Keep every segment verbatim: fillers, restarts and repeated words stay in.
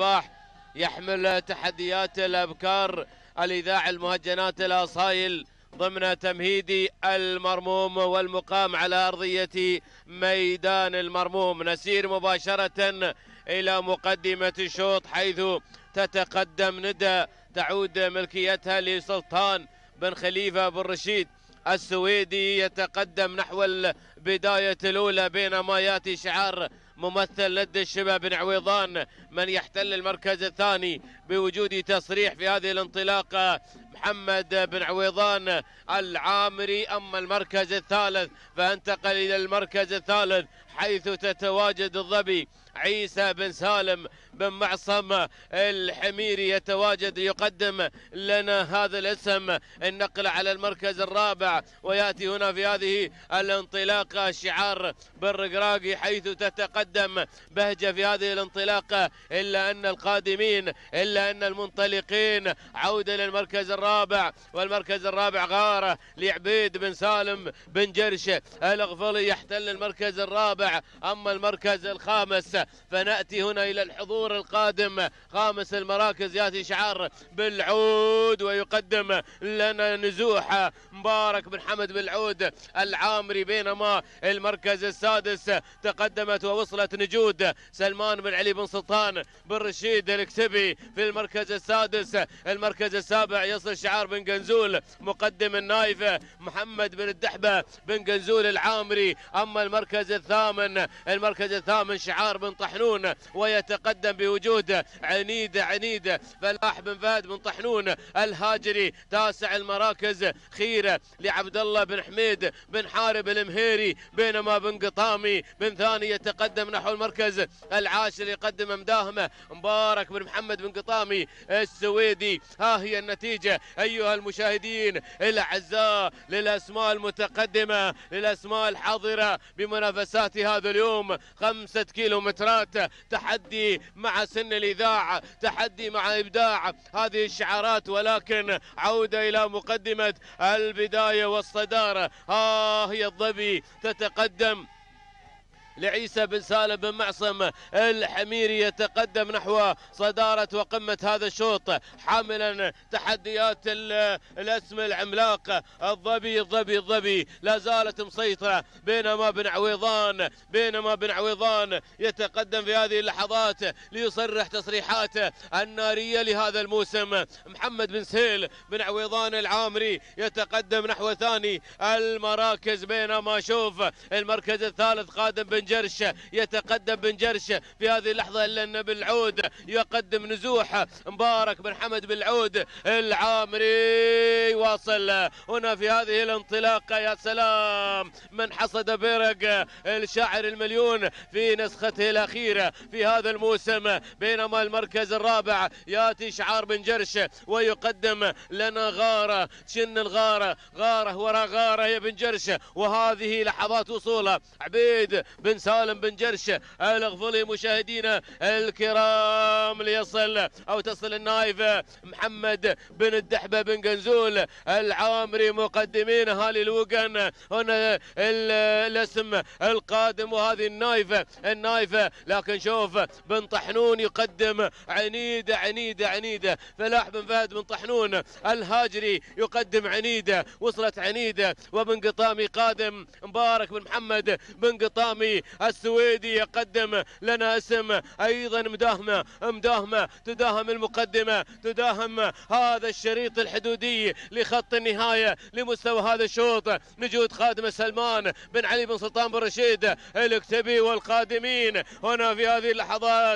الصباح يحمل تحديات الأبكار الإذاع المهجنات الأصايل ضمن تمهيدي المرموم والمقام على أرضية ميدان المرموم. نسير مباشرة إلى مقدمة الشوط حيث تتقدم ندى تعود ملكيتها لسلطان بن خليفة بن رشيد السويدي، يتقدم نحو البداية الأولى بينما يأتي شعار ممثل ند الشباب بن عويضان من يحتل المركز الثاني بوجود تصريح في هذه الانطلاقة محمد بن عويضان العامري. أما المركز الثالث فانتقل إلى المركز الثالث حيث تتواجد الظبي عيسى بن سالم بن معصم الحميري، يتواجد يقدم لنا هذا الاسم النقل على المركز الرابع. ويأتي هنا في هذه الانطلاقة شعار بن رقراقي حيث تتقدم بهجة في هذه الانطلاقة، إلا أن القادمين إلا أن المنطلقين عودة للمركز الرابع، والمركز الرابع غارة لعبيد بن سالم بن جرش الغفلي يحتل المركز الرابع. أما المركز الخامس فنأتي هنا إلى الحضور القادم خامس المراكز، يأتي شعار بالعود ويقدم لنا نزوح مبارك بن حمد بالعود العامري، بينما المركز السادس تقدمت ووصلت نجود سلمان بن علي بن سلطان بن رشيد الكتبي في المركز السادس. المركز السابع يصل شعار بن قنزول مقدم النايف محمد بن الدحبة بن قنزول العامري. أما المركز الثامن المركز الثامن شعار بن طحنون ويتقدم بوجود عنيدة عنيدة فلاح بن فهد بن طحنون الهاجري. تاسع المراكز خيرة لعبد الله بن حميد بن حارب المهيري، بينما بن قطامي بن ثاني يتقدم نحو المركز العاشر يقدم مداهمة مبارك بن محمد بن قطامي السويدي. ها هي النتيجة أيها المشاهدين الأعزاء للأسماء المتقدمة للأسماء الحاضرة بمنافسات هذا اليوم. خمسة كيلومترات تحدي مع سن الإذاعة، تحدي مع إبداع هذه الشعارات، ولكن عودة إلى مقدمة البداية والصدارة. ها هي الظبي تتقدم لعيسى بن سالم بن معصم الحميري، يتقدم نحو صدارة وقمة هذا الشوط حاملا تحديات الاسم العملاق. الظبي الظبي الظبي لا زالت مسيطرة، بينما بن عويضان بينما بن عويضان يتقدم في هذه اللحظات ليصرح تصريحاته النارية لهذا الموسم. محمد بن سهيل بن عويضان العامري يتقدم نحو ثاني المراكز، بينما شوف المركز الثالث قادم بن جرش يتقدم بن جرش في هذه اللحظة، إلا أن بالعود يقدم نزوح مبارك بن حمد بالعود العامري. واصل هنا في هذه الانطلاقة، يا سلام من حصد برق الشاعر المليون في نسخته الأخيرة في هذا الموسم. بينما المركز الرابع يأتي شعار بن جرش ويقدم لنا غارة شن الغارة غارة وراء غارة يا بن جرش. وهذه لحظات وصوله عبيد بن سالم بن جرش الغفلي مشاهدينا الكرام ليصل او تصل النايف محمد بن الدحبه بن قنزول العامري مقدمين هالي الوقن. هنا الاسم القادم وهذه النايفه النايفه لكن شوف بن طحنون يقدم عنيده عنيده عنيده فلاح بن فهد بن طحنون الهاجري يقدم عنيده، وصلت عنيده وبن قطامي قادم مبارك بن محمد بن قطامي السويدي يقدم لنا اسم ايضا مداهمه مداهمه تداهم المقدمه تداهم هذا الشريط الحدودي لخط النهايه لمستوى هذا الشوط. نجود خادم سلمان بن علي بن سلطان بن رشيد الكتبي والقادمين هنا في هذه اللحظات.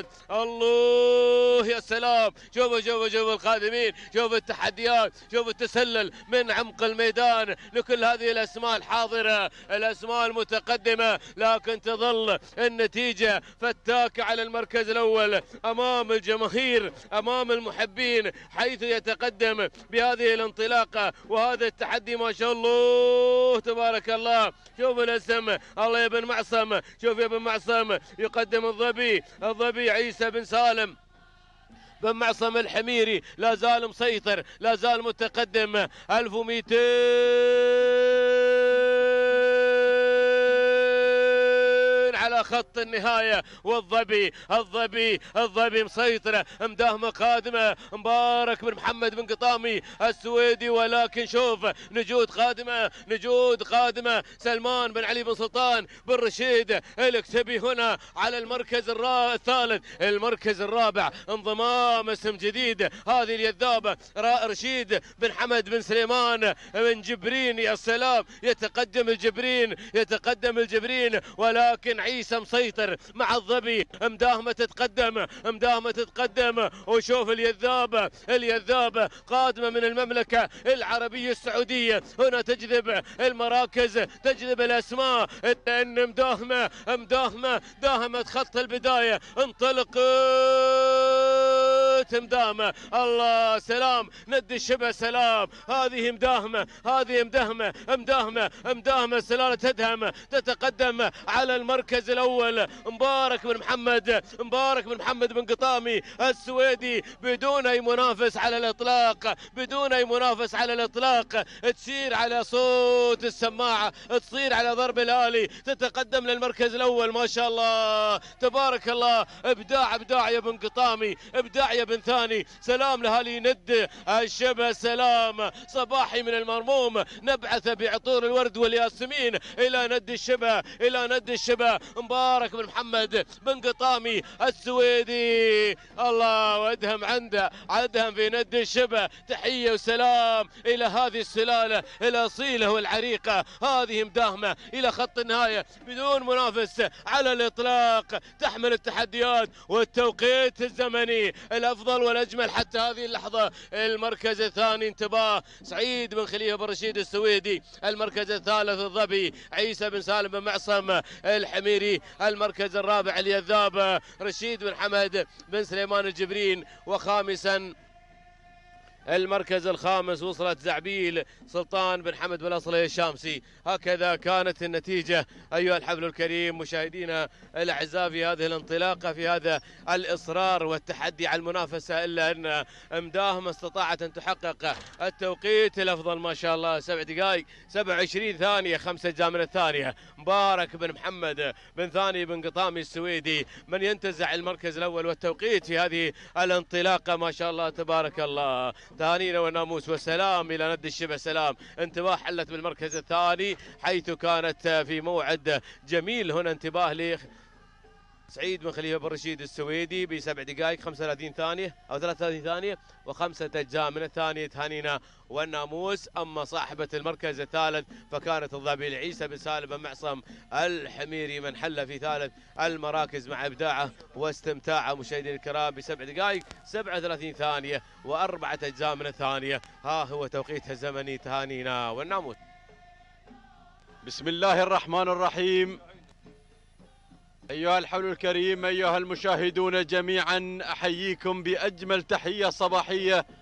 الله يا سلام، شوفوا شوفوا شوفوا القادمين، شوفوا التحديات، شوفوا التسلل من عمق الميدان لكل هذه الاسماء الحاضره الاسماء المتقدمه، لكن تظل النتيجة فتاكة على المركز الأول أمام الجماهير أمام المحبين، حيث يتقدم بهذه الانطلاقة وهذا التحدي ما شاء الله تبارك الله. شوف الاسم الله يا بن معصم، شوف يا بن معصم يقدم الظبي الظبي عيسى بن سالم بن معصم الحميري، لا زال مسيطر لا زال متقدم. ألف ومئتين على إلى خط النهاية، والظبي الظبي الظبي مسيطرة، مداهمة قادمة، مبارك بن محمد بن قطامي السويدي، ولكن شوف نجود قادمة، نجود قادمة، سلمان بن علي بن سلطان بن رشيد الكتبي هنا على المركز الثالث، المركز الرابع، انضمام اسم جديد، هذه اليذابة رشيد بن حمد بن سليمان بن جبرين. يا سلام، يتقدم الجبرين، يتقدم الجبرين، ولكن عيسى مسيطر مع الظبي، مداهمة تتقدم، مداهمة تتقدم، وشوف اليذابة، اليذابة قادمة من المملكة العربية السعودية، هنا تجذب المراكز، تجذب الأسماء، لأن مداهمة مداهمة داهمت خط البداية، انطلقت مداهمة، الله سلام، ند الشبه سلام، هذه مداهمة، هذه مداهمة مداهمة مداهمة، سلالة تدهم، تتقدم على المركز الأول، مبارك بن محمد، مبارك بن محمد بن قطامي السويدي، بدون أي منافس على الإطلاق، بدون أي منافس على الإطلاق، تسير على صوت السماعة، تصير على ضرب الآلي، تتقدم للمركز الأول، ما شاء الله تبارك الله، إبداع إبداع يا بن قطامي، إبداع يا بن ثاني، سلام لهالي ند الشبه، سلام صباحي من المرموم، نبعث بعطور الورد والياسمين إلى ند الشبه، إلى ند الشبه، مبارك بن محمد بن قطامي السويدي، الله وادهم عنده، عدهم في ند الشبه، تحية وسلام إلى هذه السلالة الأصيلة والعريقة، هذه مداهمة إلى خط النهاية بدون منافس على الإطلاق، تحمل التحديات والتوقيت الزمني الأفضل والأجمل حتى هذه اللحظة. المركز الثاني انتباه سعيد بن خليفة بن رشيد السويدي، المركز الثالث الظبي عيسى بن سالم بن معصم الحميري، المركز الرابع اليذاب رشيد بن حمد بن سليمان الجبرين، وخامسا المركز الخامس وصلت زعبيل سلطان بن حمد بن أصلي الشامسي. هكذا كانت النتيجة أيها الحفل الكريم مشاهدينا الأعزاء في هذه الانطلاقة، في هذا الإصرار والتحدي على المنافسة، إلا أن مداهمة استطاعت أن تحقق التوقيت الأفضل ما شاء الله، سبع دقائق سبع وعشرين ثانية خمسة أجزاء من الثانية. مبارك بن محمد بن ثاني بن قطامي السويدي من ينتزع المركز الأول والتوقيت في هذه الانطلاقة، ما شاء الله تبارك الله. تهانينا والناموس والسلام إلى ند الشبه، سلام انتباه حلت بالمركز الثاني حيث كانت في موعد جميل، هنا انتباه ل سعيد بن خليفة بن رشيد السويدي بسبع دقائق خمسة وثلاثين ثانية أو ثلاثة وثلاثين ثانية وخمسة أجزاء من الثانية، تهانينا والناموس. أما صاحبة المركز الثالث فكانت الظبي عيسى بن سالم بن معصم الحميري من حل في ثالث المراكز مع إبداعه واستمتاعه مشاهدينا الكرام بسبع دقائق سبعة وثلاثين ثانية وأربعة أجزاء من الثانية. ها هو توقيتها الزمني، تهانينا والناموس. بسم الله الرحمن الرحيم. أيها الحفل الكريم، أيها المشاهدون جميعا، أحييكم بأجمل تحية صباحية